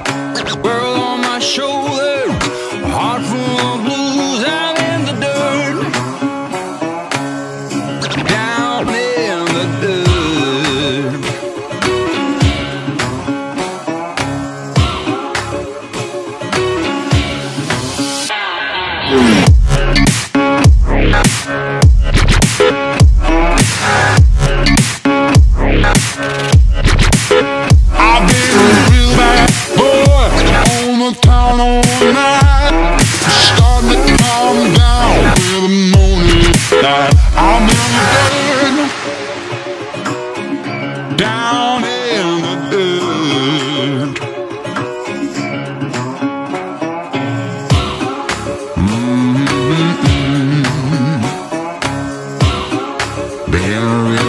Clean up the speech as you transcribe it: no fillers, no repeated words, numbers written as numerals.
World on my shoulder, a heart full of blues. I'm in the dirt, down in the dirt. I've been a real bad boy on the town all night. Starting to calm down with the morning light. I'm in the dirt, down in the dirt. Been a real